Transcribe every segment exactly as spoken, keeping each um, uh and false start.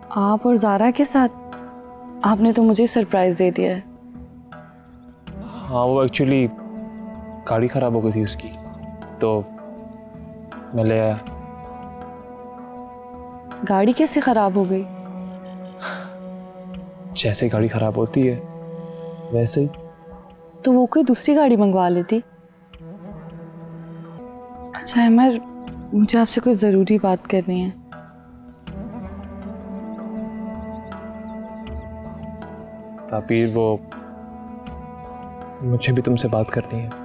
आप और ज़ारा के साथ? आपने तो मुझे सरप्राइज दे दिया है। हाँ, वो एक्चुअली गाड़ी ख़राब हो गई थी उसकी, तो मैं ले आया। गाड़ी कैसे ख़राब हो गई? जैसे गाड़ी ख़राब होती है वैसे ही। तो वो कोई दूसरी गाड़ी मंगवा लेती। अच्छा अमर, मुझे आपसे कोई ज़रूरी बात करनी है। ताबीर, वो मुझे भी तुमसे बात करनी है।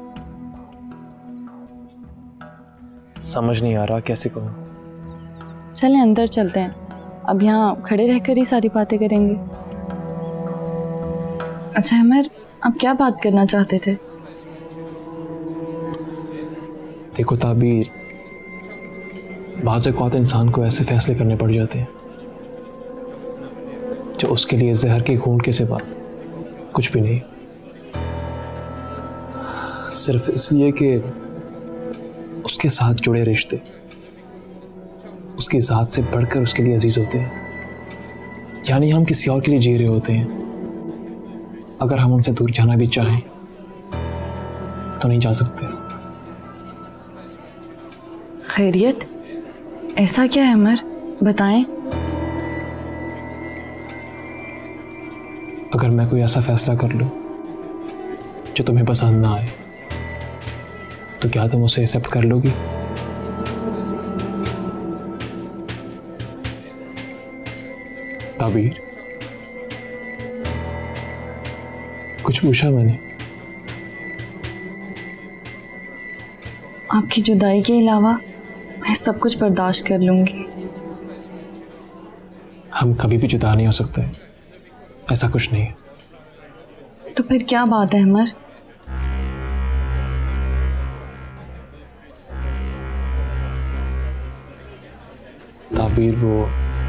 समझ नहीं आ रहा कैसे कहूँ। चलें अंदर चलते हैं, अब यहाँ खड़े रहकर ही सारी बातें करेंगे। अच्छा अमर, आप क्या बात करना चाहते थे? देखो ताबीर, बाज़ औक़ात इंसान को ऐसे फैसले करने पड़ जाते हैं जो उसके लिए जहर के घूंट के सिवा कुछ भी नहीं, सिर्फ इसलिए कि उसके साथ जुड़े रिश्ते उसकी ज़ात से बढ़कर उसके लिए अजीज होते हैं। यानी हम किसी और के लिए जी रहे होते हैं। अगर हम उनसे दूर जाना भी चाहें तो नहीं जा सकते। खैरियत, ऐसा क्या है अमर, बताएं। अगर मैं कोई ऐसा फैसला कर लूं जो तुम्हें पसंद ना आए तो क्या तुम उसे एक्सेप्ट कर लोगी? ताबीर, कुछ पूछा मैंने? आपकी जुदाई के अलावा मैं सब कुछ बर्दाश्त कर लूंगी। हम कभी भी जुदा नहीं हो सकते, ऐसा कुछ नहीं है। तो फिर क्या बात है अमर? ताबीर, वो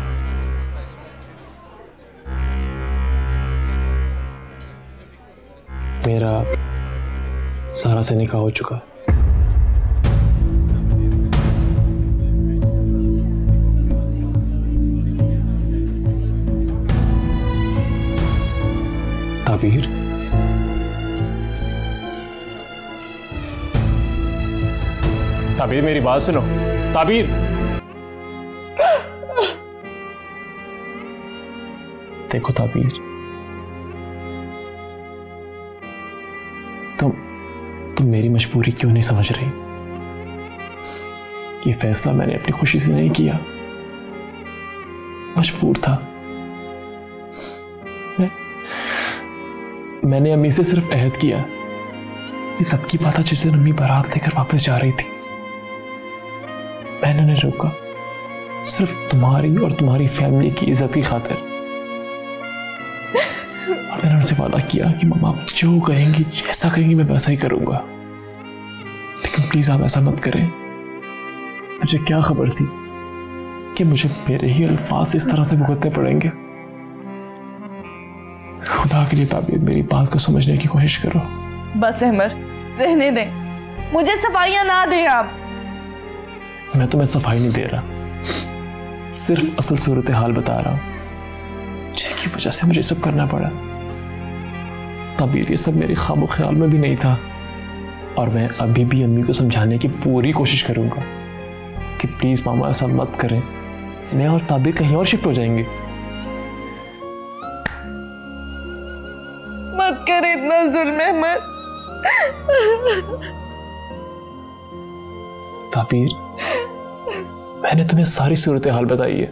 मेरा सारा से निकाह हो चुका। ताबीर, ताबीर मेरी बात सुनो। ताबीर, देखो ताबीर, तुम तुम मेरी मजबूरी क्यों नहीं समझ रही? ये फैसला मैंने अपनी खुशी से नहीं किया, मजबूर था। मैं मैंने अम्मी से सिर्फ अहद किया कि सबकी बात जिस दिन अम्मी बारात लेकर वापस जा रही थी, मैंने उन्हें रोका सिर्फ तुम्हारी और तुम्हारी फैमिली की इज्जत की खातिर। और मैंने उनसे वादा किया कि मम्मा जो कहेंगी, जैसा कहेंगी, मैं वैसा ही करूंगा। लेकिन प्लीज आप ऐसा मत करें। मुझे क्या खबर थी कि मुझे मेरे ही अल्फाज इस तरह से भुगतने पड़ेंगे। खुदा के लिए ताबीर, मेरी बात को समझने की कोशिश करो। बस अहमर, रहने दें, मुझे सफाइयां ना दें आप। मैं तुम्हें सफाई नहीं दे रहा, सिर्फ असल सूरत हाल बता रहा हूं जिसकी वजह से मुझे सब करना पड़ा। ताबीर, ये सब मेरे ख्वाब ख्याल में भी नहीं था, और मैं अभी भी अम्मी को समझाने की पूरी कोशिश करूंगा कि प्लीज मामा ऐसा मत करें, मैं और ताबीर कहीं और शिफ्ट हो जाएंगे। मत करे इतना जुल्म अहमद। ताबीर, मैंने तुम्हें सारी सूरत हाल बताई है।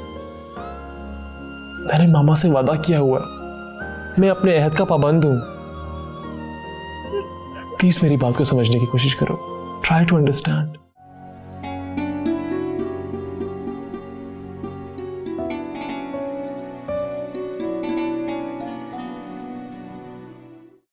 मैंने मामा से वादा किया हुआ, मैं अपने अहद का पाबंद हूं। प्लीज मेरी बात को समझने की कोशिश करो। Try to understand.